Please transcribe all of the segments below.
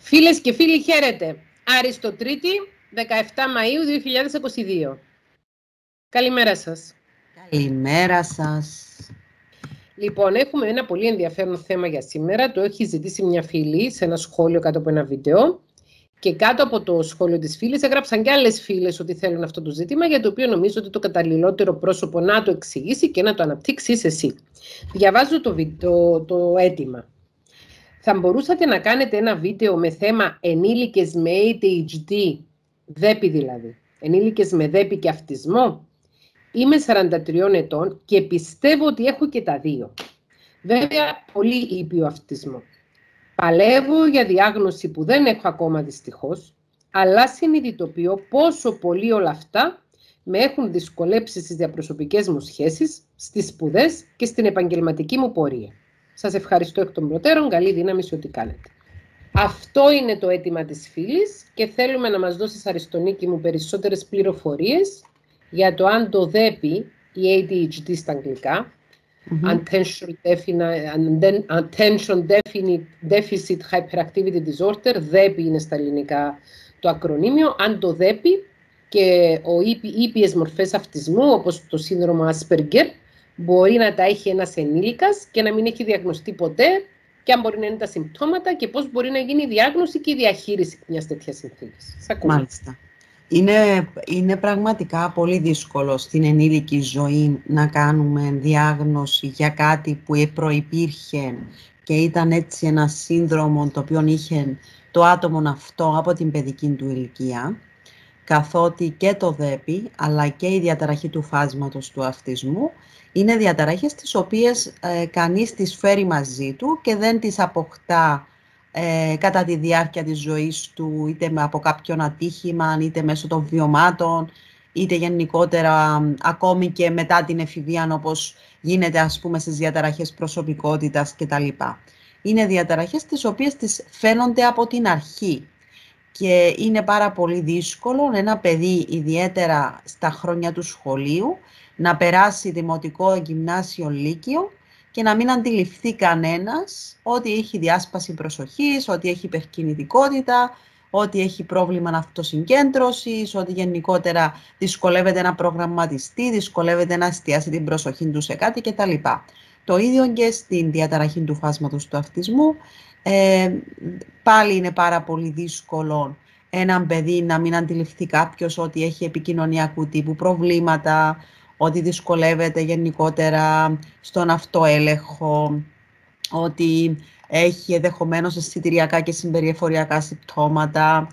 Φίλες και φίλοι, χαίρετε. Αριστοτρίτη, 17 Μαΐου 2022. Καλημέρα σας. Καλημέρα σας. Λοιπόν, έχουμε ένα πολύ ενδιαφέρον θέμα για σήμερα. Το έχει ζητήσει μια φίλη σε ένα σχόλιο κάτω από ένα βίντεο. Και κάτω από το σχόλιο της φίλης έγραψαν και άλλες φίλες ότι θέλουν αυτό το ζήτημα, για το οποίο νομίζω ότι το καταλληλότερο πρόσωπο να το εξηγήσει και να το αναπτύξεις εσύ. Διαβάζω το αίτημα. Θα μπορούσατε να κάνετε ένα βίντεο με θέμα ενήλικες με ADHD, δέπη δηλαδή, ενήλικες με δέπη και αυτισμό? Είμαι 43 ετών και πιστεύω ότι έχω και τα δύο. Βέβαια, πολύ ήπιο αυτισμό. Παλεύω για διάγνωση που δεν έχω ακόμα δυστυχώς, αλλά συνειδητοποιώ πόσο πολύ όλα αυτά με έχουν δυσκολέψει στις διαπροσωπικές μου σχέσεις, στις σπουδές και στην επαγγελματική μου πορεία. Σας ευχαριστώ εκ των προτέρων, καλή δύναμη σε ό,τι κάνετε. Αυτό είναι το αίτημα της φίλης και θέλουμε να μας δώσεις, Αριστονίκη μου, περισσότερες πληροφορίες για το αν το ΔΕΠΗ, η ADHD στα αγγλικά, Attention Deficit Hyperactivity Disorder, ΔΕΠΗ είναι στα ελληνικά το ακρονίμιο, αν το ΔΕΠΗ και οι ήπιες μορφές αυτισμού, όπως το σύνδρομο Asperger, μπορεί να τα έχει ένας ενήλικας και να μην έχει διαγνωστεί ποτέ, και αν μπορεί να είναι τα συμπτώματα και πώς μπορεί να γίνει η διάγνωση και η διαχείριση μιας τέτοιας συνθήκης. Μάλιστα. Είναι πραγματικά πολύ δύσκολο στην ενήλικη ζωή να κάνουμε διάγνωση για κάτι που προϋπήρχε και ήταν έτσι ένα σύνδρομο το οποίο είχε το άτομο αυτό από την παιδική του ηλικία, καθότι και το ΔΕΠΗ αλλά και η διαταραχή του φάσματος του αυτισμού είναι διαταραχές τις οποίες κανείς τις φέρει μαζί του και δεν τις αποκτά κατά τη διάρκεια της ζωής του, είτε από κάποιον ατύχημα, είτε μέσω των βιωμάτων, είτε γενικότερα ακόμη και μετά την εφηβεία, όπως γίνεται ας πούμε στις διαταραχές προσωπικότητας κτλ. Είναι διαταραχές τις οποίες τις φαίνονται από την αρχή και είναι πάρα πολύ δύσκολο ένα παιδί, ιδιαίτερα στα χρόνια του σχολείου, να περάσει δημοτικό, γυμνάσιο, λύκειο και να μην αντιληφθεί κανένας ότι έχει διάσπαση προσοχής, ότι έχει υπερκινητικότητα, ότι έχει πρόβλημα αυτοσυγκέντρωσης, ότι γενικότερα δυσκολεύεται να προγραμματιστεί, δυσκολεύεται να εστιάσει την προσοχή του σε κάτι κτλ. Το ίδιο και στην διαταραχή του φάσματος του αυτισμού. Πάλι είναι πάρα πολύ δύσκολο έναν παιδί να μην αντιληφθεί κάποιος ότι έχει επικοινωνιακού τύπου προβλήματα, ότι δυσκολεύεται γενικότερα στον αυτοέλεγχο, ότι έχει ενδεχομένως αισθητηριακά και συμπεριφοριακά συμπτώματα,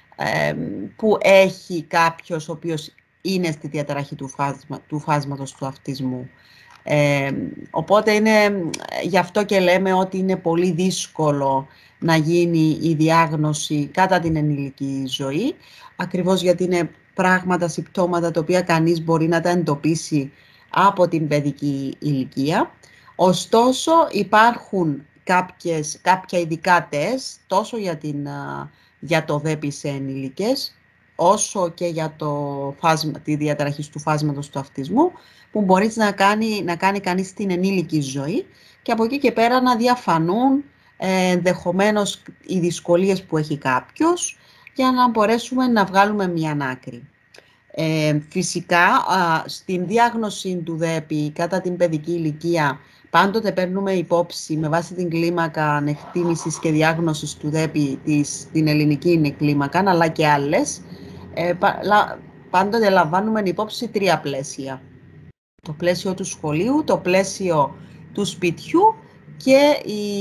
που έχει κάποιος ο οποίος είναι στη διαταραχή του φάσματος του αυτισμού. Οπότε γι' αυτό και λέμε ότι είναι πολύ δύσκολο να γίνει η διάγνωση κατά την ενήλικη ζωή, ακριβώς γιατί είναι πράγματα, συμπτώματα τα οποία κανείς μπορεί να τα εντοπίσει από την παιδική ηλικία. Ωστόσο υπάρχουν κάποια ειδικά τεστ τόσο για το ΔΕΠΗ σε ενήλικες, όσο και για τη διαταραχή του φάσματος του αυτισμού, που μπορείς να κάνει κανείς στην ενήλικη ζωή και από εκεί και πέρα να διαφανούν ενδεχομένως οι δυσκολίες που έχει κάποιος για να μπορέσουμε να βγάλουμε μια άκρη. Φυσικά, στην διάγνωση του ΔΕΠΗ κατά την παιδική ηλικία πάντοτε παίρνουμε υπόψη με βάση την κλίμακα εκτίμησης και διάγνωσης του ΔΕΠΗ την ελληνική κλίμακα, αλλά και άλλες. Πάντοτε λαμβάνουμε υπόψη τρία πλαίσια. Το πλαίσιο του σχολείου, το πλαίσιο του σπιτιού και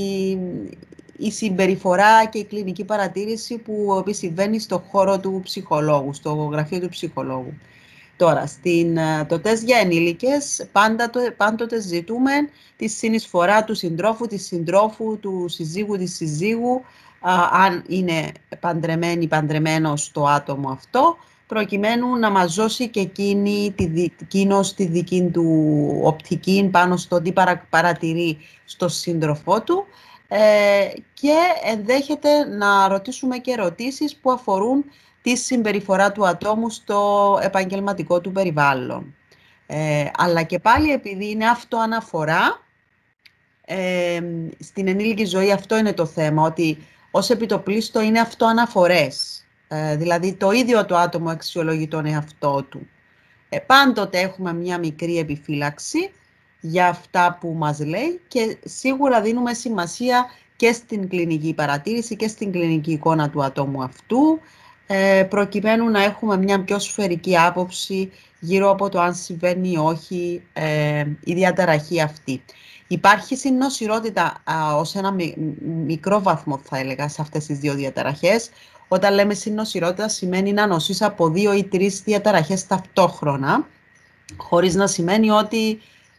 η συμπεριφορά και η κλινική παρατήρηση που επισυμβαίνει στο χώρο του ψυχολόγου, στο γραφείο του ψυχολόγου. Τώρα, το τεστ για ενήλικες πάντοτε ζητούμε τη συνεισφορά του συντρόφου, της συντρόφου, του συζύγου, της συζύγου, αν είναι παντρεμένος το άτομο αυτό, προκειμένου να μας δώσει και εκείνος τη δική του οπτική πάνω στο τι παρατηρεί στο σύντροφό του, και ενδέχεται να ρωτήσουμε και ερωτήσεις που αφορούν τη συμπεριφορά του ατόμου στο επαγγελματικό του περιβάλλον. Αλλά και πάλι, επειδή είναι αυτοαναφορά, στην ενήλικη ζωή αυτό είναι το θέμα, ότι ως επιτοπλίστο είναι αυτοαναφορές. Δηλαδή το ίδιο το άτομο αξιολογεί τον εαυτό του. Πάντοτε έχουμε μια μικρή επιφύλαξη για αυτά που μας λέει και σίγουρα δίνουμε σημασία και στην κλινική παρατήρηση και στην κλινική εικόνα του ατόμου αυτού, προκειμένου να έχουμε μια πιο σφαιρική άποψη γύρω από το αν συμβαίνει ή όχι η διαταραχή αυτή. Υπάρχει συννοσηρότητα ως ένα μικρό βαθμό, θα έλεγα, σε αυτές τις δύο διαταραχές. Όταν λέμε συννοσηρότητα, σημαίνει να νοσείς από 2 ή 3 διαταραχές ταυτόχρονα, χωρίς να σημαίνει ότι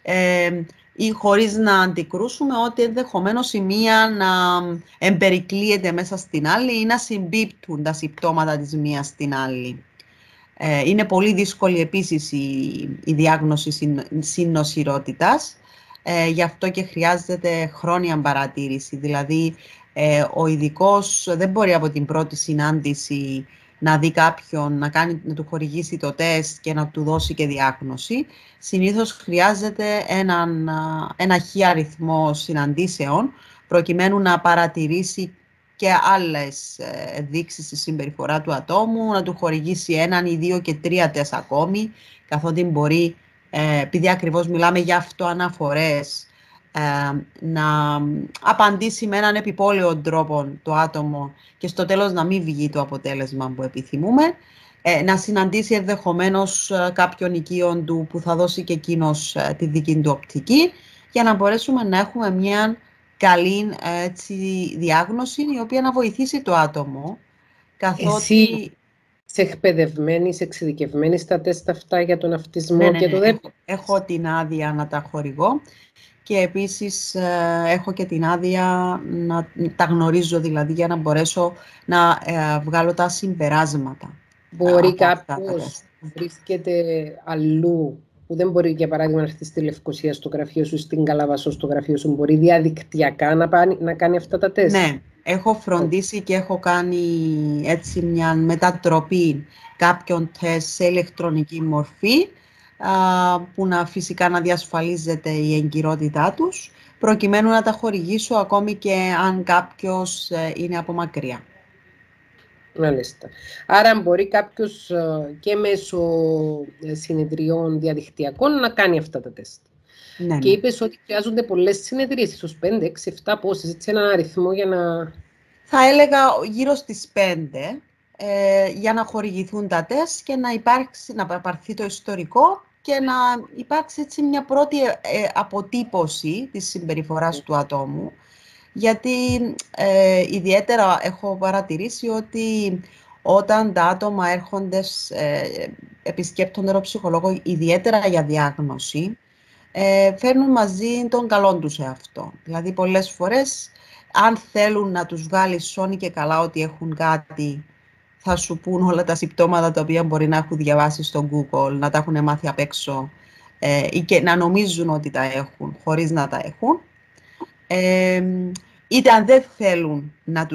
ή χωρίς να αντικρούσουμε ότι ενδεχομένως η μία να εμπερικλείεται μέσα στην άλλη ή να συμπίπτουν τα συμπτώματα της μίας στην άλλη. Είναι πολύ δύσκολη επίσης η διάγνωση συννοσηρότητας, γι' αυτό και χρειάζεται χρόνια παρατήρηση. Δηλαδή, ο ειδικός δεν μπορεί από την πρώτη συνάντηση να δει κάποιον, να του χορηγήσει το τεστ και να του δώσει και διάγνωση. Συνήθως χρειάζεται ένα χι αριθμό συναντήσεων, προκειμένου να παρατηρήσει και άλλες δείξεις στη συμπεριφορά του ατόμου, να του χορηγήσει 1 ή 2 και 3 τεστ ακόμη, καθότι μπορεί, επειδή ακριβώς μιλάμε για αυτοαναφορές, να απαντήσει με έναν επιπόλαιο τρόπο το άτομο και στο τέλος να μην βγει το αποτέλεσμα που επιθυμούμε, να συναντήσει ενδεχομένως κάποιον οικείον του που θα δώσει και εκείνος τη δική του οπτική, για να μπορέσουμε να έχουμε μια καλή διάγνωση η οποία να βοηθήσει το άτομο. Καθότι... Εσύ είσαι εκπαιδευμένη, είσαι εξειδικευμένη στα τεστ αυτά για τον αυτισμό? Ναι, και το έχω την άδεια να τα χορηγώ. Και επίσης έχω και την άδεια να τα γνωρίζω, δηλαδή, για να μπορέσω να βγάλω τα συμπεράσματα. Μπορεί κάποιος που βρίσκεται αλλού, που δεν μπορεί, για παράδειγμα, να έρθει στη Λευκοσία στο γραφείο σου, στην Καλαβασό στο γραφείο σου, μπορεί διαδικτυακά να κάνει αυτά τα τεστ? Ναι, έχω φροντίσει και έχω κάνει έτσι μια μετατροπή κάποιων τεστ σε ηλεκτρονική μορφή, που φυσικά να διασφαλίζεται η εγκυρότητά τους, προκειμένου να τα χορηγήσω ακόμη και αν κάποιος είναι από μακριά. Μάλιστα. Άρα μπορεί κάποιος και μέσω συνεδριών διαδικτυακών να κάνει αυτά τα τεστ. Ναι, και είπες ότι χρειάζονται πολλές συνεδρίες, ίσως 5, 6, 7, πόσες, έτσι έναν αριθμό για να... Θα έλεγα γύρω στις 5, για να χορηγηθούν τα τεστ και να πάρθει το ιστορικό και να υπάρξει έτσι μια πρώτη αποτύπωση της συμπεριφοράς του ατόμου. Γιατί ιδιαίτερα έχω παρατηρήσει ότι όταν τα άτομα έρχονται, επισκέπτονται τον ψυχολόγο, ιδιαίτερα για διάγνωση, φέρνουν μαζί τον καλό τους εαυτό. Δηλαδή πολλές φορές, αν θέλουν να τους βγάλει σώνη και καλά ότι έχουν κάτι, θα σου πούν όλα τα συμπτώματα τα οποία μπορεί να έχουν διαβάσει στο Google, να τα έχουν μάθει απ' έξω ή και να νομίζουν ότι τα έχουν, χωρίς να τα έχουν. Είτε αν δεν θέλουν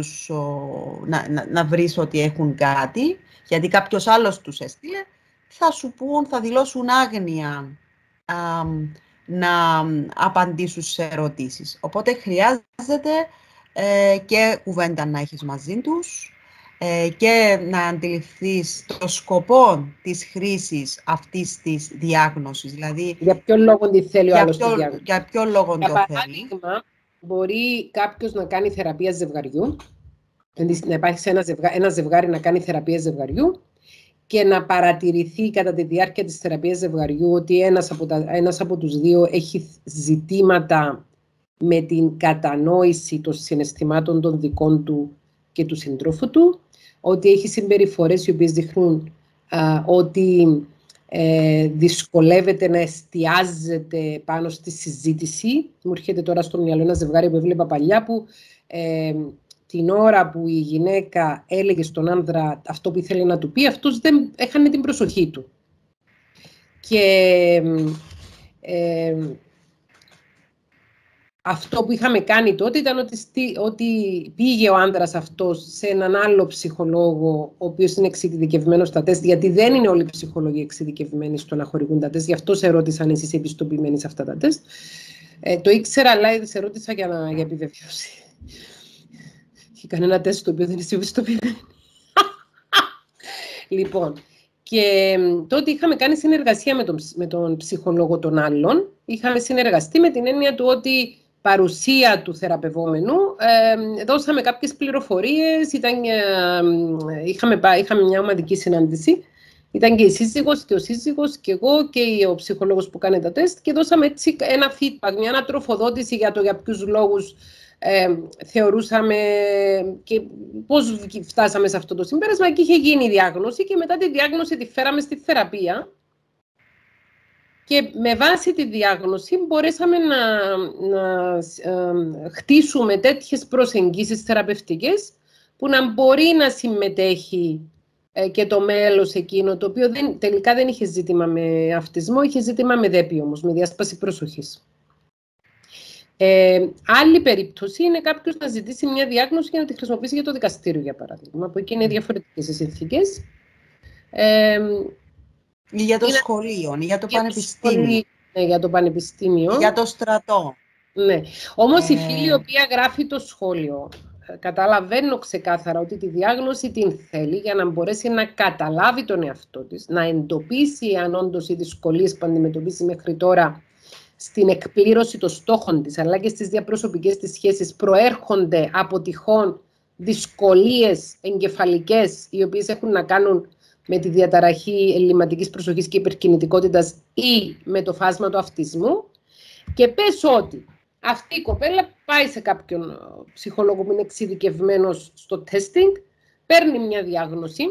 να βρεις ότι έχουν κάτι, γιατί κάποιος άλλος τους έστειλε, θα σου πούν, θα δηλώσουν άγνοια να απαντήσουν σε ερωτήσεις. Οπότε χρειάζεται και κουβέντα να έχεις μαζί τους και να αντιληφθείς το σκοπό της χρήσης αυτής της διάγνωσης. Δηλαδή, για ποιο λόγο τη θέλει ο άλλος τη διάγνωση. Για ποιο λόγο το θέλει. Παράδειγμα, μπορεί κάποιος να κάνει θεραπεία ζευγαριού, να υπάρχει ένα ζευγάρι να κάνει θεραπεία ζευγαριού και να παρατηρηθεί κατά τη διάρκεια της θεραπείας ζευγαριού ότι ένας από τους δύο έχει ζητήματα με την κατανόηση των συναισθημάτων των δικών του και του συντρόφου του, ότι έχει συμπεριφορές οι οποίες δείχνουν ότι δυσκολεύεται να εστιάζεται πάνω στη συζήτηση. Μου έρχεται τώρα στο μυαλό ένα ζευγάρι που έβλεπα παλιά, που την ώρα που η γυναίκα έλεγε στον άνδρα αυτό που ήθελε να του πει, αυτός δεν έχανε την προσοχή του. Και αυτό που είχαμε κάνει τότε ήταν ότι πήγε ο άνδρας αυτός σε έναν άλλο ψυχολόγο, ο οποίος είναι εξειδικευμένος στα τεστ, γιατί δεν είναι όλοι οι ψυχολόγοι εξειδικευμένοι στο να χορηγούν τα τεστ. Γι' αυτό σε ρώτησαν εσείς είσαι επιστοποιημένοι σε αυτά τα τεστ. Το ήξερα, αλλά σε ρώτησα για επιβεβαίωση. και κανένα τεστ το οποίο δεν είναι ευαισθητοποιημένη. Λοιπόν, και τότε είχαμε κάνει συνεργασία με τον ψυχολόγο των άλλων. Είχαμε συνεργαστεί με την έννοια του ότι παρουσία του θεραπευόμενου, δώσαμε κάποιες πληροφορίες, είχαμε μια ομαδική συνάντηση. Ήταν και η σύζυγος και ο σύζυγος και εγώ και ο ψυχολόγος που κάνει τα τεστ και δώσαμε έτσι ένα feedback, μια ανατροφοδότηση για το για ποιους λόγους θεωρούσαμε και πώς φτάσαμε σε αυτό το συμπέρασμα και είχε γίνει η διάγνωση και μετά τη διάγνωση τη φέραμε στη θεραπεία και με βάση τη διάγνωση μπορέσαμε να χτίσουμε τέτοιες προσεγγίσεις θεραπευτικές που να μπορεί να συμμετέχει και το μέλος εκείνο, το οποίο τελικά δεν είχε ζήτημα με αυτισμό, είχε ζήτημα με ΔΕΠΗ όμως, με διάσπαση προσοχής. Άλλη περίπτωση είναι κάποιος να ζητήσει μια διάγνωση για να τη χρησιμοποιήσει για το δικαστήριο, για παράδειγμα, που εκεί είναι διαφορετικές οι συνθήκες. Ή για το σχολείο, ή για το πανεπιστήμιο. Ναι, για το πανεπιστήμιο. Για το στρατό. Ναι. Όμως η φίλη η οποία γράφει το σχόλιο, καταλαβαίνω ξεκάθαρα ότι τη διάγνωση την θέλει για να μπορέσει να καταλάβει τον εαυτό της, να εντοπίσει αν όντως οι δυσκολίες που αντιμετωπίσει μέχρι τώρα στην εκπλήρωση των στόχων της, αλλά και στις διαπροσωπικές της σχέσεις προέρχονται από τυχόν δυσκολίες εγκεφαλικές, οι οποίες έχουν να κάνουν με τη διαταραχή ελλειμματικής προσοχής και υπερκινητικότητας ή με το φάσμα του αυτισμού. Και πες ότι αυτή η κοπέλα πάει σε κάποιον ψυχολόγο που είναι εξειδικευμένος στο testing, παίρνει μια διάγνωση,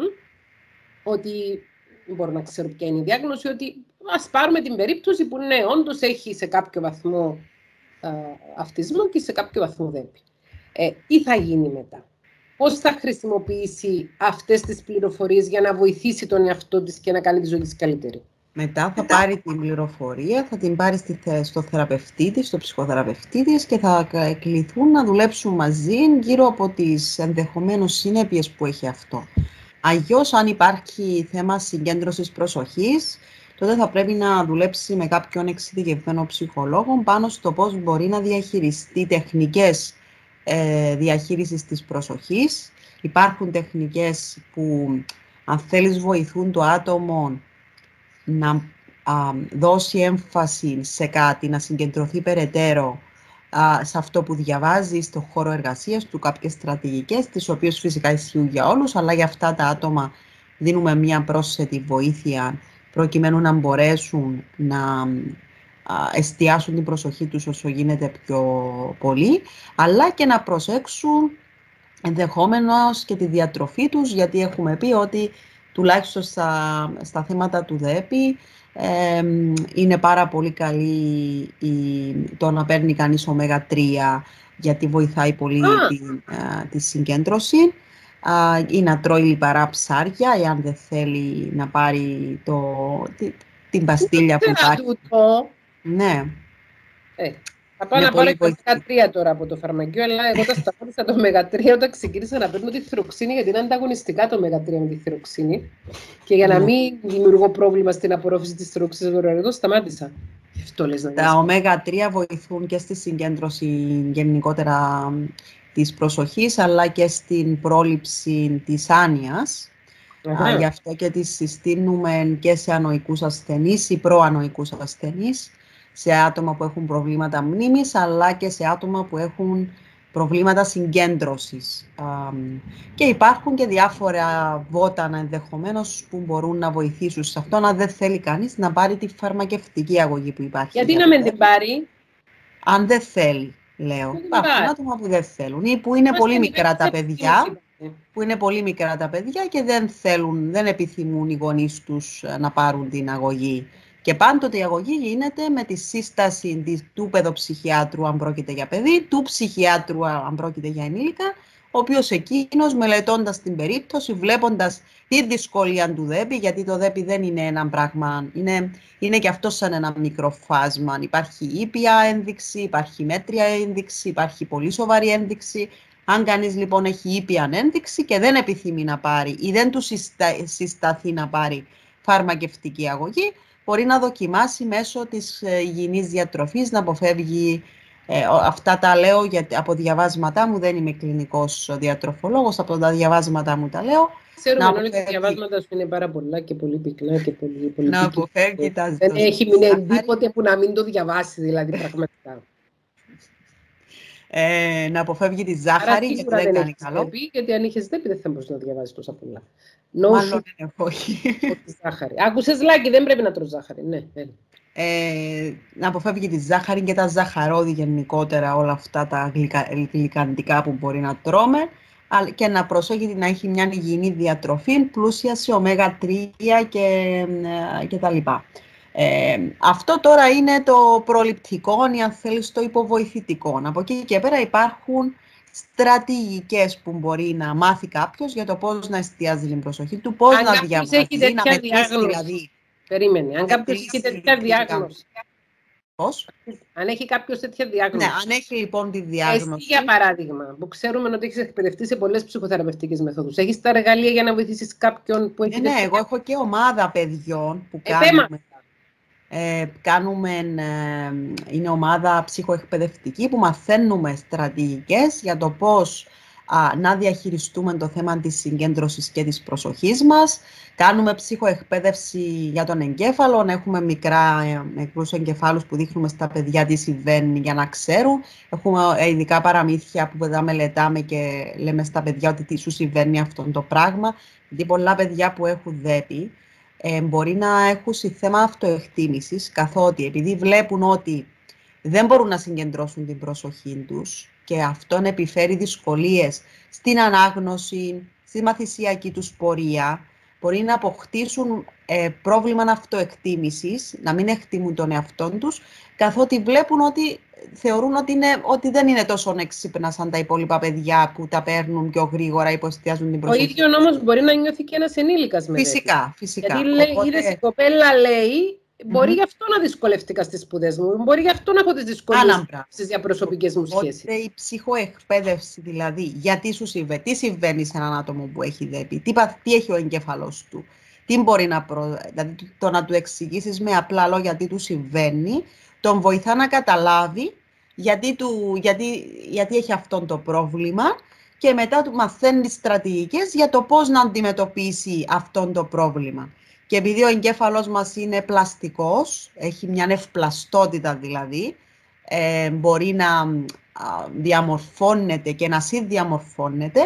ότι μπορώ να ξέρω ποια είναι η διάγνωση, ότι ας πάρουμε την περίπτωση που ναι, όντως έχει σε κάποιο βαθμό αυτισμό και σε κάποιο βαθμό ΔΕΠΗ. Τι θα γίνει μετά? Πώς θα χρησιμοποιήσει αυτές τις πληροφορίες για να βοηθήσει τον εαυτό της και να κάνει τη ζωή της καλύτερη? Μετά θα πάρει την πληροφορία, θα την πάρει στο θεραπευτή της, στο ψυχοθεραπευτή της και θα κληθούν να δουλέψουν μαζί γύρω από τις ενδεχομένως συνέπειες που έχει αυτό. Αλλιώς, αν υπάρχει θέμα συγκέντρωσης προσοχής, τότε θα πρέπει να δουλέψει με κάποιον εξειδικευμένο ψυχολόγο πάνω στο πώς μπορεί να διαχειριστεί τεχνικές διαχείρισης της προσοχής. Υπάρχουν τεχνικές που, αν θέλεις, βοηθούν το άτομο να δώσει έμφαση σε κάτι, να συγκεντρωθεί περαιτέρω σε αυτό που διαβάζει, στο χώρο εργασίας του, κάποιες στρατηγικές, τις οποίες φυσικά ισχύουν για όλους, αλλά για αυτά τα άτομα δίνουμε μία πρόσθετη βοήθεια προκειμένου να μπορέσουν να εστιάσουν την προσοχή τους όσο γίνεται πιο πολύ, αλλά και να προσέξουν ενδεχόμενος και τη διατροφή τους, γιατί έχουμε πει ότι τουλάχιστον στα θέματα του ΔΕΠΗ είναι πάρα πολύ καλή το να παίρνει κανείς ω3, γιατί βοηθάει πολύ τη συγκέντρωση, ή να τρώει λιπαρά ψάρια, εάν δεν θέλει να πάρει την παστίλια που υπάρχει. Ναι. Θα πάω να πάρω το ω3 τώρα από το φαρμακείο, αλλά εγώ τα σταμάτησα το ω3 όταν ξεκίνησα να παίρνω τη θυροξίνη, γιατί είναι ανταγωνιστικά το ω3 με τη θυροξίνη. Και για να μην δημιουργώ πρόβλημα στην απορρόφηση της θυροξίνης του οργανισμού, σταμάτησα. Τα ω3 βοηθούν και στη συγκέντρωση γενικότερα της προσοχής, αλλά και στην πρόληψη της άνοιας. Γι' αυτό και τις συστήνουμε και σε ανοικούς ασθενείς ή προανοικούς ασθενείς, σε άτομα που έχουν προβλήματα μνήμης, αλλά και σε άτομα που έχουν προβλήματα συγκέντρωσης. Και υπάρχουν και διάφορα βότανα ενδεχομένως που μπορούν να βοηθήσουν σε αυτό, αν δεν θέλει κανείς να πάρει τη φαρμακευτική αγωγή που υπάρχει. Γιατί να μην την πάρει? Αν δεν θέλει, λέω. Υπάρχουν άτομα που δεν θέλουν ή που είναι πολύ μικρά τα παιδιά. Που είναι πολύ μικρά τα παιδιά και δεν επιθυμούν οι γονείς τους να πάρουν την αγωγή. Και πάντοτε η αγωγή γίνεται με τη σύσταση του παιδοψυχιάτρου αν πρόκειται για παιδί, του ψυχιάτρου αν πρόκειται για ενήλικα, ο οποίος εκείνος, μελετώντας την περίπτωση, βλέποντας τη δυσκολία του ΔΕΠΗ, γιατί το ΔΕΠΗ δεν είναι ένα πράγμα, είναι και αυτό σαν ένα μικρό φάσμα. Υπάρχει ήπια ένδειξη, υπάρχει μέτρια ένδειξη, υπάρχει πολύ σοβαρή ένδειξη. Αν κανείς λοιπόν έχει ήπια ένδειξη και δεν επιθυμεί να πάρει ή δεν του συσταθεί να πάρει φαρμακευτική αγωγή, μπορεί να δοκιμάσει μέσω της υγιεινής διατροφής να αποφεύγει Αυτά τα λέω από διαβάσματά μου, δεν είμαι κλινικός διατροφολόγος, από τα διαβάσματά μου τα λέω. Ξέρουμε όλοι τα διαβάσματα σου είναι πάρα πολλά και πολύ πυκνά και πολύ να αποφεύγει τα δεν έχει μείνει τίποτε που να μην το διαβάσει, δηλαδή, πραγματικά. Να αποφεύγει τη ζάχαρη, γιατί δεν κάνει καλό. Δέπη, γιατί αν είχες δέπη δεν θα μπορούσε να διαβάζει τόσα πολλά. Μάλλον όχι. Ζάχαρη. Άκουσες, Λάκη, δεν πρέπει να τρως ζάχαρη. Ναι. Να αποφεύγει τη ζάχαρη και τα ζαχαρόδι γενικότερα, όλα αυτά τα γλυκαντικά που μπορεί να τρώμε, και να προσέχει να έχει μια υγιεινή διατροφή πλούσια σε ωμέγα 3 και τα λοιπά. Αυτό τώρα είναι το προληπτικό, ή αν θέλεις το υποβοηθητικό. Από εκεί και πέρα υπάρχουν στρατηγικές που μπορεί να μάθει κάποιος για το πώς να εστιάζει την προσοχή του, πώς να διαβάζει, να μετρήσει δηλαδή. Περίμενε, αν κάποιος έχει τέτοια διάγνωση. Πώς? Αν έχει κάποιος τέτοια διάγνωση. Ναι, αν έχει λοιπόν τη διάγνωση. Εσύ, για παράδειγμα, που ξέρουμε ότι έχεις εκπαιδευτεί σε πολλές ψυχοθεραπευτικές μεθόδους, έχεις τα εργαλεία για να βοηθήσεις κάποιον που έχει. Ναι, εγώ έχω και ομάδα παιδιών που κάνουμε. Είναι ομάδα ψυχοεκπαιδευτική που μαθαίνουμε στρατηγικές για το πώς να διαχειριστούμε το θέμα της συγκέντρωσης και της προσοχής μας. Κάνουμε ψυχοεκπαίδευση για τον εγκέφαλο, έχουμε μικρούς εγκεφάλους που δείχνουμε στα παιδιά τι συμβαίνει για να ξέρουν. Έχουμε ειδικά παραμύθια που τα μελετάμε και λέμε στα παιδιά ότι τι σου συμβαίνει αυτό το πράγμα. Γιατί πολλά παιδιά που έχουν δέπη μπορεί να έχουν θέμα αυτοεκτίμησης, καθότι επειδή βλέπουν ότι δεν μπορούν να συγκεντρώσουν την προσοχή τους και αυτόν επιφέρει δυσκολίες στην ανάγνωση, στη μαθησιακή τους πορεία, μπορεί να αποκτήσουν πρόβλημα αυτοεκτίμησης, να μην εκτιμούν τον εαυτό τους, καθότι βλέπουν ότι θεωρούν ότι δεν είναι τόσο έξυπνα σαν τα υπόλοιπα παιδιά που τα παίρνουν πιο γρήγορα, υποστιάζουν την προσοχή. Ο ίδιος όμως μπορεί να νιώθει και ένας ενήλικας με Φυσικά. Γιατί είδες, η κοπέλα λέει, μπορεί γι' αυτό να δυσκολευτήκα στις σπουδές μου, μπορεί γι' αυτό να έχω τις δυσκολίες στις διαπροσωπικές μου σχέσεις. Οπότε η ψυχοεκπαίδευση δηλαδή, γιατί σου συμβαίνει, τι συμβαίνει σε έναν άτομο που έχει δέπη, τι έχει ο εγκέφαλος του, τι μπορεί δηλαδή το να του εξηγήσεις με απλά λόγια τι του συμβαίνει, τον βοηθά να καταλάβει γιατί έχει αυτό το πρόβλημα και μετά του μαθαίνει στρατηγικές για το πώς να αντιμετωπίσει αυτό το πρόβλημα. Και επειδή ο εγκέφαλος μας είναι πλαστικός, έχει μια ευπλαστότητα δηλαδή, μπορεί να διαμορφώνεται και να συνδιαμορφώνεται,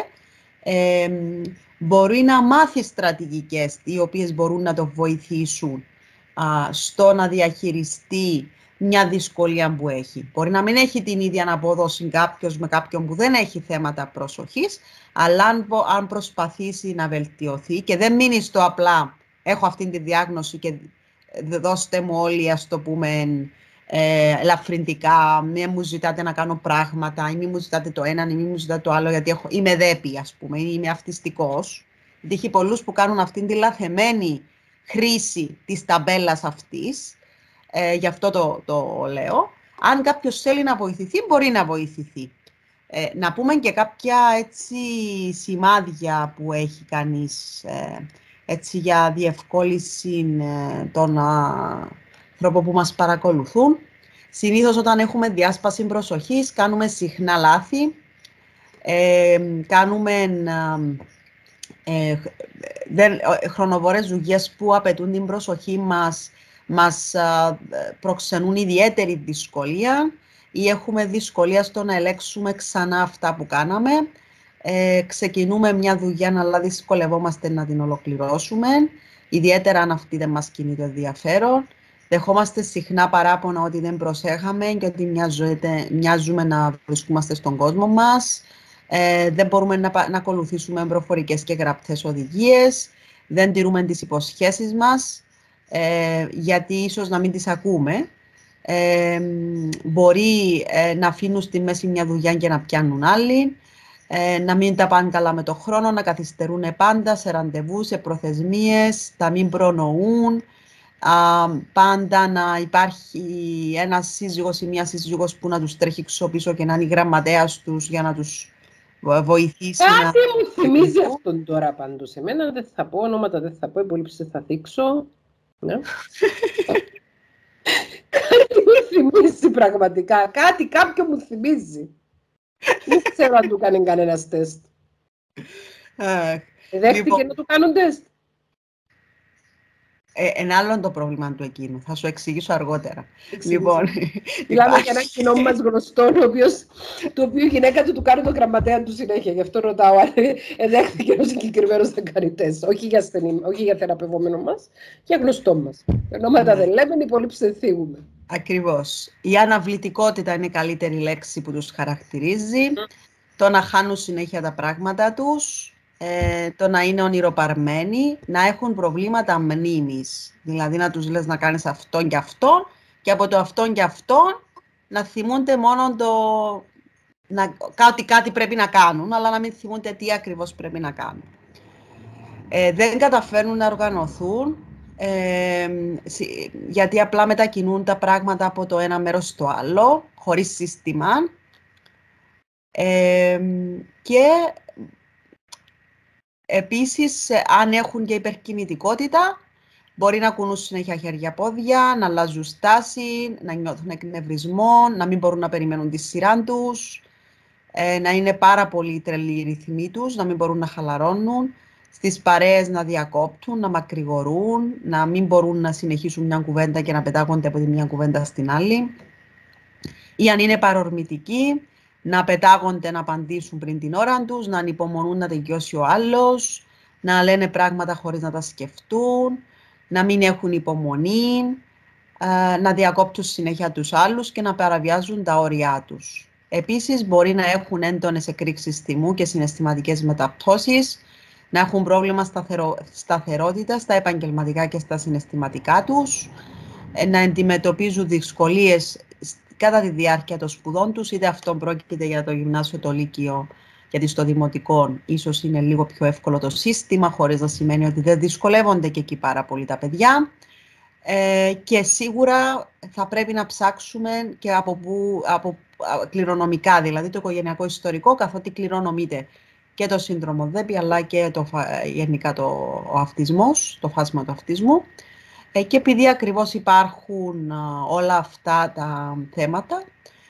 μπορεί να μάθει στρατηγικές οι οποίες μπορούν να το βοηθήσουν στο να διαχειριστεί μια δυσκολία που έχει. Μπορεί να μην έχει την ίδια απόδοση κάποιος με κάποιον που δεν έχει θέματα προσοχής, αλλά αν προσπαθήσει να βελτιωθεί και δεν μείνει στο απλά έχω αυτή τη διάγνωση και δώστε μου όλοι, ας το πούμε, ελαφρυντικά, μην μου ζητάτε να κάνω πράγματα ή μην μου ζητάτε το ένα ή μην μου ζητάτε το άλλο γιατί είμαι δέπη, ας πούμε, ή είμαι αυτιστικός. Γιατί έχει πολλούς που κάνουν αυτήν τη λαθεμένη χρήση της ταμπέλας αυτής, γι' αυτό το λέω. Αν κάποιος θέλει να βοηθηθεί, μπορεί να βοηθηθεί. Να πούμε και κάποια έτσι σημάδια που έχει κανείς έτσι, για διευκόλυνση των ανθρώπων που μας παρακολουθούν. Συνήθως όταν έχουμε διάσπαση προσοχής, κάνουμε συχνά λάθη, κάνουμε χρονοβόρες δουλειές που απαιτούν την προσοχή μας προξενούν ιδιαίτερη δυσκολία ή έχουμε δυσκολία στο να ελέγξουμε ξανά αυτά που κάναμε. Ξεκινούμε μια δουλειά, αλλά δυσκολευόμαστε να την ολοκληρώσουμε, ιδιαίτερα αν αυτή δεν μας κινεί το ενδιαφέρον. Δεχόμαστε συχνά παράπονα ότι δεν προσέχαμε και ότι μοιάζουμε να βρισκόμαστε στον κόσμο μας. Δεν μπορούμε να ακολουθήσουμε προφορικές και γραπτές οδηγίες. Δεν τηρούμε τις υποσχέσεις μας, γιατί ίσως να μην τις ακούμε. Μπορεί να αφήνουν στη μέση μια δουλειά και να πιάνουν άλλη. Να μην τα πάνε καλά με το χρόνο, να καθυστερούν πάντα σε ραντεβού, σε προθεσμίες, να μην προνοούν. Πάντα να υπάρχει ένας σύζυγος ή μια σύζυγος που να τους τρέχει πίσω και να είναι η γραμματέας τους για να τους βοηθήσει. Κάτι μου θυμίζει αυτόν τώρα πάντως. Εμένα δεν θα πω ονόματα, δεν θα πω υπολείψεις, θα θίξω. Ναι. Κάτι μου θυμίζει πραγματικά. Κάποιο μου θυμίζει. Δεν ξέρω αν του κάνει κανένας τεστ. Δέχτηκε να του κάνουν τεστ. Ένα άλλο το πρόβλημα του εκείνου. Θα σου εξηγήσω αργότερα. Λοιπόν, μιλάμε για ένα κοινό μας γνωστό, το οποίο η γυναίκα του κάνει τον γραμματέα του συνέχεια. Γι' αυτό ρωτάω αν δέχτηκε ο συγκεκριμένος να κάνει τεστ. Όχι για θεραπευόμενο μας, για γνωστό μας. Ονόματα δεν λέμε, οι υπόλοιποι δεν θίγουμε. Ακριβώς. Η αναβλητικότητα είναι η καλύτερη λέξη που τους χαρακτηρίζει. Το να χάνουν συνέχεια τα πράγματα τους. Το να είναι ονειροπαρμένοι, να έχουν προβλήματα μνήμης. Δηλαδή να τους λες να κάνεις αυτόν και αυτόν και από το αυτόν και αυτόν να θυμούνται μόνο κάτι πρέπει να κάνουν, αλλά να μην θυμούνται τι ακριβώς πρέπει να κάνουν. Δεν καταφέρνουν να οργανωθούν, γιατί απλά μετακινούν τα πράγματα από το ένα μέρος στο άλλο, χωρίς σύστημα. Και επίσης, αν έχουν και υπερκινητικότητα, μπορεί να κουνούν συνέχεια χέρια-πόδια, να αλλάζουν στάση, να νιώθουν εκνευρισμό, να μην μπορούν να περιμένουν τη σειρά τους, να είναι πάρα πολύ τρελοί οι ρυθμοί τους, να μην μπορούν να χαλαρώνουν, στις παρέες να διακόπτουν, να μακρηγορούν, να μην μπορούν να συνεχίσουν μια κουβέντα και να πετάγονται από τη μια κουβέντα στην άλλη. Ή αν είναι παρορμητικοί, να πετάγονται να απαντήσουν πριν την ώρα τους, να ανυπομονούν να τελειώσει ο άλλος, να λένε πράγματα χωρίς να τα σκεφτούν, να μην έχουν υπομονή, να διακόπτουν συνέχεια τους άλλους και να παραβιάζουν τα όρια τους. Επίσης, μπορεί να έχουν έντονες εκρήξεις θυμού και συναισθηματικές μεταπτώσεις, να έχουν πρόβλημα σταθερότητας στα επαγγελματικά και στα συναισθηματικά τους, να αντιμετωπίζουν δυσκολίες κατά τη διάρκεια των σπουδών τους, είτε αυτό πρόκειται για το γυμνάσιο, το λύκειο, γιατί στο δημοτικό ίσως είναι λίγο πιο εύκολο το σύστημα, χωρίς να σημαίνει ότι δεν δυσκολεύονται και εκεί πάρα πολύ τα παιδιά. Και σίγουρα θα πρέπει να ψάξουμε και από κληρονομικά, δηλαδή το οικογενειακό ιστορικό, καθότι κληρονομείται και το σύνδρομο ΔΕΠΗ, αλλά και γενικά ο αυτισμός, το φάσμα του αυτισμού. Και επειδή ακριβώς υπάρχουν όλα αυτά τα θέματα,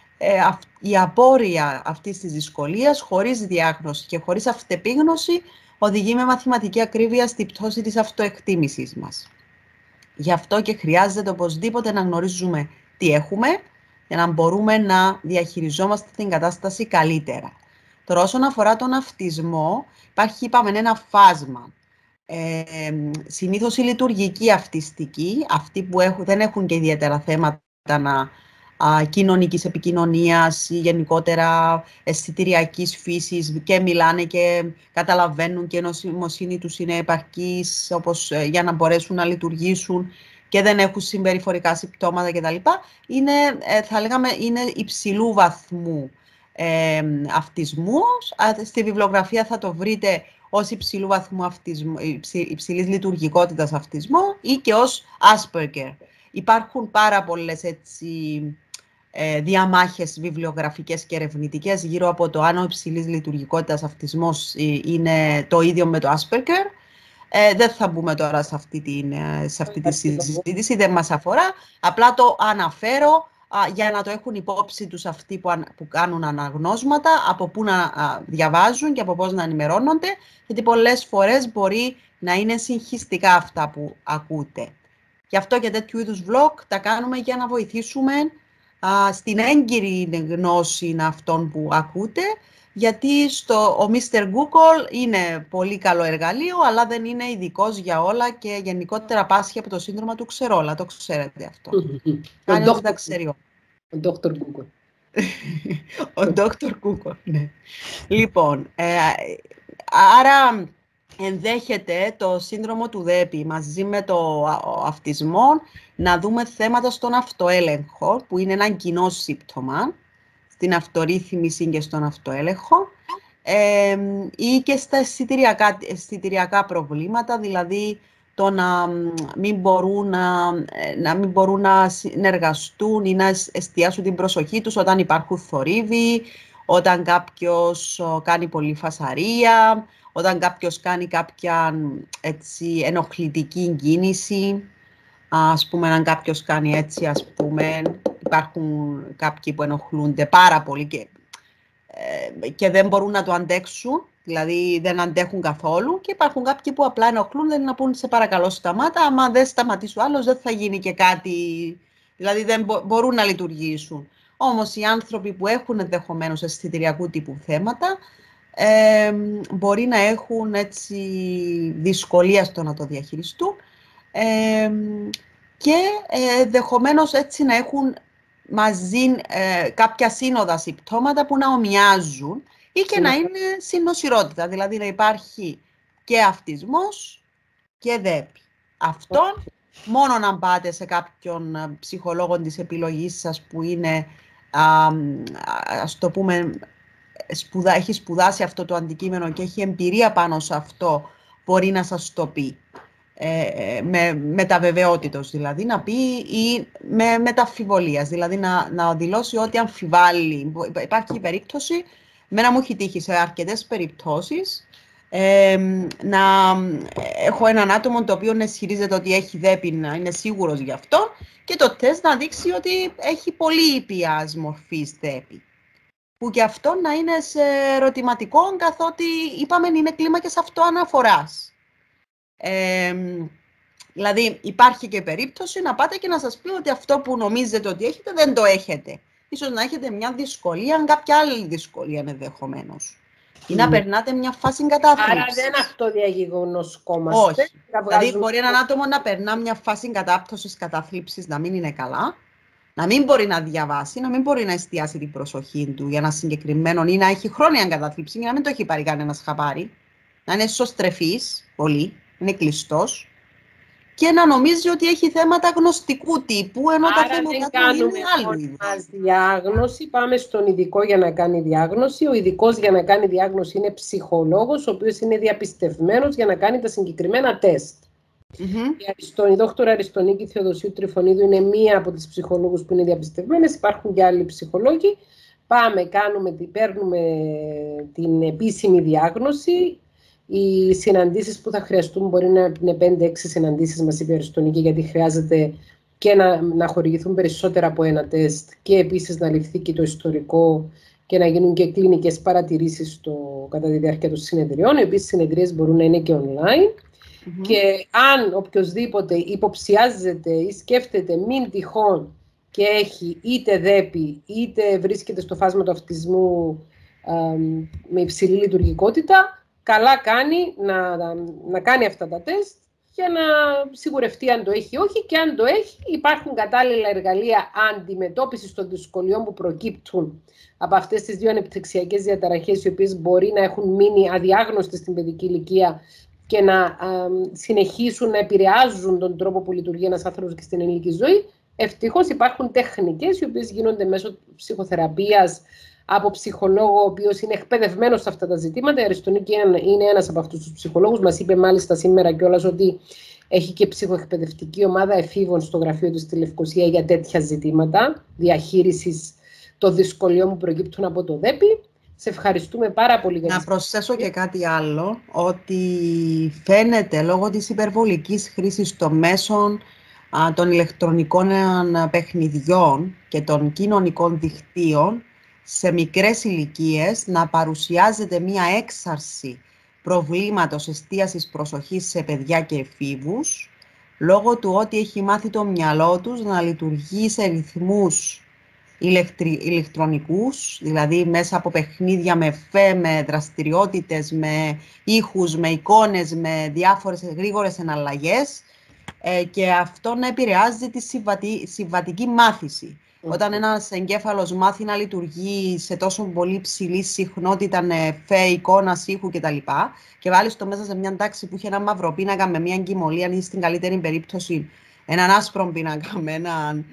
η απόρρεια αυτής της δυσκολίας, χωρίς διάγνωση και χωρίς αυτεπίγνωση, οδηγεί με μαθηματική ακρίβεια στη πτώση της αυτοεκτίμησης μας. Γι' αυτό και χρειάζεται οπωσδήποτε να γνωρίζουμε τι έχουμε, για να μπορούμε να διαχειριζόμαστε την κατάσταση καλύτερα. Τώρα, όσον αφορά τον αυτισμό, υπάρχει, είπαμε, ένα φάσμα. Συνήθως οι λειτουργικοί αυτιστικοί, αυτοί που δεν έχουν και ιδιαίτερα θέματα κοινωνικής επικοινωνίας ή γενικότερα αισθητηριακής φύσης και μιλάνε και καταλαβαίνουν και η νοημοσύνη τους είναι επαρκής για να μπορέσουν να λειτουργήσουν και δεν έχουν συμπεριφορικά συμπτώματα κτλ. Θα λέγαμε, είναι υψηλού βαθμού αυτισμού. Στη βιβλιογραφία θα το βρείτε ως υψηλού βαθμού αυτισμού, υψηλής λειτουργικότητας αυτισμό ή και ως Asperger. Υπάρχουν πάρα πολλές διαμάχες βιβλιογραφικές και ερευνητικές γύρω από το αν ο υψηλής λειτουργικότητας αυτισμός είναι το ίδιο με το Asperger. Δεν θα μπούμε τώρα σε αυτή τη συζήτηση, δεν μας αφορά. Απλά το αναφέρω για να το έχουν υπόψη τους αυτοί που κάνουν αναγνώσματα, από πού να διαβάζουν και από πώς να ενημερώνονται, γιατί πολλές φορές μπορεί να είναι συγχυστικά αυτά που ακούτε. Γι' αυτό και τέτοιου είδους vlog τα κάνουμε για να βοηθήσουμε στην έγκυρη γνώση αυτών που ακούτε, γιατί ο Mr. Google είναι πολύ καλό εργαλείο, αλλά δεν είναι ειδικός για όλα και γενικότερα πάσχει από το σύνδρομο του ξερόλα. Το ξέρετε αυτό. Κάνει ό,τι τα ξέρει. Ο Dr. Google. Ο Dr. Google, ναι. Λοιπόν, άρα ενδέχεται το σύνδρομο του ΔΕΠΗ μαζί με το αυτισμό να δούμε θέματα στον αυτοέλεγχο, που είναι ένα κοινό σύμπτωμα, στην αυτορύθμιση και στον αυτοέλεγχο, ή και στα αισθητηριακά προβλήματα, δηλαδή το να μην μπορούν να συνεργαστούν ή να εστιάσουν την προσοχή τους όταν υπάρχουν θορύβοι, όταν κάποιος κάνει πολύ φασαρία, όταν κάποιος κάνει κάποια ενοχλητική κίνηση, ας πούμε, αν κάποιος κάνει υπάρχουν κάποιοι που ενοχλούνται πάρα πολύ και δεν μπορούν να το αντέξουν, δηλαδή δεν αντέχουν καθόλου, και υπάρχουν κάποιοι που απλά ενοχλούνται να πούν σε παρακαλώ σταμάτα, άμα δεν σταματήσει ο άλλος δεν θα γίνει και κάτι, δηλαδή δεν μπορούν να λειτουργήσουν. Όμως οι άνθρωποι που έχουν ενδεχομένως αισθητηριακού τύπου θέματα μπορεί να έχουν έτσι δυσκολία στο να το διαχειριστούν και ενδεχομένως έτσι να έχουν μαζί κάποια σύνοδα συμπτώματα που να ομοιάζουν ή και να είναι συνοσηρότητα, δηλαδή να υπάρχει και αυτισμός και δέπη. Αυτό μόνο να πάτε σε κάποιον ψυχολόγο της επιλογής σας που είναι, ας το πούμε, έχει σπουδάσει αυτό το αντικείμενο και έχει εμπειρία πάνω σε αυτό, μπορεί να σας το πει. Με τα βεβαιότητος, δηλαδή να πει, ή με μεταφιβολίας, δηλαδή να δηλώσει ότι αμφιβάλλει. Υπάρχει περίπτωση, μένα μου έχει τύχει σε αρκετές περιπτώσεις, να έχω έναν άτομο το οποίο ισχυρίζεται ότι έχει δέπη, να είναι σίγουρος γι' αυτό, και το τεστ να δείξει ότι έχει πολύ ήπιας μορφής δέπη. Που και αυτό να είναι σε ερωτηματικό, καθότι είπαμε είναι κλίμακες αυτοαναφοράς. Δηλαδή υπάρχει και περίπτωση να πάτε και να σας πει ότι αυτό που νομίζετε ότι έχετε δεν το έχετε. Ίσως να έχετε μια δυσκολία, κάποια άλλη δυσκολία ενδεχομένως. Ή να περνάτε μια φάση κατάθλιψης. Άρα δεν αυτοδιαγνωσκόμαστε. Όχι. Δηλαδή μπορεί έναν άτομο να περνά μια φάση κατάπτωσης, κατάθλιψης, να μην είναι καλά, να μην μπορεί να διαβάσει, να μην μπορεί να εστιάσει την προσοχή του για ένα συγκεκριμένο, ή να έχει χρόνια κατάθλιψη για να μην το έχει πάρει κανένας χαπάρι, να είναι σωστρεφής πολύ, είναι κλειστός, και να νομίζει ότι έχει θέματα γνωστικού τύπου, ενώ άρα τα θέματα του είναι άλλου είδους. Μας διάγνωση, πάμε στον ειδικό για να κάνει διάγνωση. Ο ειδικός για να κάνει διάγνωση είναι ψυχολόγος, ο οποίος είναι διαπιστευμένος για να κάνει τα συγκεκριμένα τεστ. Η δόκτωρα Αριστονίκη Θεοδοσίου Τριφωνίδου είναι μία από τις ψυχολόγους που είναι διαπιστευμένες. Υπάρχουν και άλλοι ψυχολόγοι. Πάμε, παίρνουμε την επίσημη διάγνωση. Οι συναντήσεις που θα χρειαστούν μπορεί να είναι 5-6 συναντήσεις, μας είπε η Αριστονίκη, γιατί χρειάζεται και να χορηγηθούν περισσότερα από ένα τεστ και επίσης να ληφθεί και το ιστορικό και να γίνουν και κλινικές παρατηρήσεις κατά τη διάρκεια των συνεδριών. Οι οποίες συνεδρίες μπορούν να είναι και online. Και αν οποιοσδήποτε υποψιάζεται ή σκέφτεται μην τυχόν και έχει είτε δέπη είτε βρίσκεται στο φάσμα του αυτισμού με υψηλή λειτουργικότητα, καλά κάνει να κάνει αυτά τα τεστ για να σιγουρευτεί αν το έχει ή όχι, και αν το έχει υπάρχουν κατάλληλα εργαλεία αντιμετώπισης των δυσκολιών που προκύπτουν από αυτές τις δύο ανεπτυξιακές διαταραχές, οι οποίες μπορεί να έχουν μείνει αδιάγνωστες στην παιδική ηλικία και να συνεχίσουν να επηρεάζουν τον τρόπο που λειτουργεί ένας άνθρωπος και στην ενήλικη ζωή. Ευτυχώς υπάρχουν τεχνικές οι οποίες γίνονται μέσω ψυχοθεραπείας από ψυχολόγο ο οποίος είναι εκπαιδευμένος σε αυτά τα ζητήματα. Η Αριστονίκη είναι ένας από αυτούς τους ψυχολόγους. Μας είπε μάλιστα σήμερα κιόλας ότι έχει και ψυχοεκπαιδευτική ομάδα εφήβων στο γραφείο του στη Λευκοσία για τέτοια ζητήματα διαχείρισης των δυσκολιών που προκύπτουν από το ΔΕΠΗ. Σε ευχαριστούμε πάρα πολύ. Να προσθέσω και κάτι άλλο, ότι φαίνεται λόγω της υπερβολικής χρήσης των μέσων των ηλεκτρονικών παιχνιδιών και των κοινωνικών δικτύων σε μικρές ηλικίες να παρουσιάζεται μία έξαρση προβλήματος εστίασης προσοχής σε παιδιά και εφήβους, λόγω του ότι έχει μάθει το μυαλό τους να λειτουργεί σε ρυθμούς ηλεκτρονικούς, δηλαδή μέσα από παιχνίδια με με δραστηριότητες, με ήχους, με εικόνες, με διάφορες γρήγορες εναλλαγές, και αυτό να επηρεάζει τη συμβατική μάθηση. Όταν ένας εγκέφαλος μάθει να λειτουργεί σε τόσο πολύ ψηλή συχνότητα νεφέ, εικόνας, ήχου κτλ. Και βάλεις το μέσα σε μια τάξη που είχε ένα μαύρο πίνακα με μια εγκυμολία, ή στην καλύτερη περίπτωση έναν άσπρο πίνακα με έναν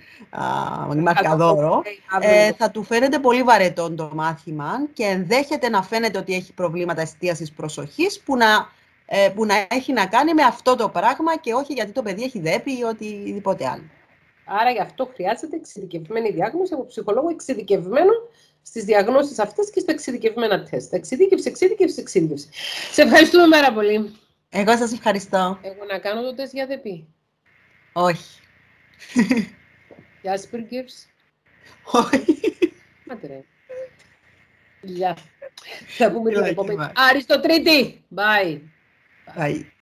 μαρκαδόρο, θα του φαίνεται πολύ βαρετό το μάθημα και ενδέχεται να φαίνεται ότι έχει προβλήματα εστίασης προσοχής που να έχει να κάνει με αυτό το πράγμα και όχι γιατί το παιδί έχει δέπη ή οτιδήποτε άλλο. Άρα γι' αυτό χρειάζεται εξειδικευμένη διάγνωση από ψυχολόγο εξειδικευμένο στις διαγνώσεις αυτές και στα εξειδικευμένα τεστ. Εξειδίκευση. Σε ευχαριστούμε πάρα πολύ. Εγώ σας ευχαριστώ. Εγώ να κάνω το τεστ για δέπη. Όχι. Για Asperger's. Όχι. Άντε ρε. Γεια. Θα πούμε την Γεια, επόμενη. γεια. Αριστοτρίτη. Bye. Bye.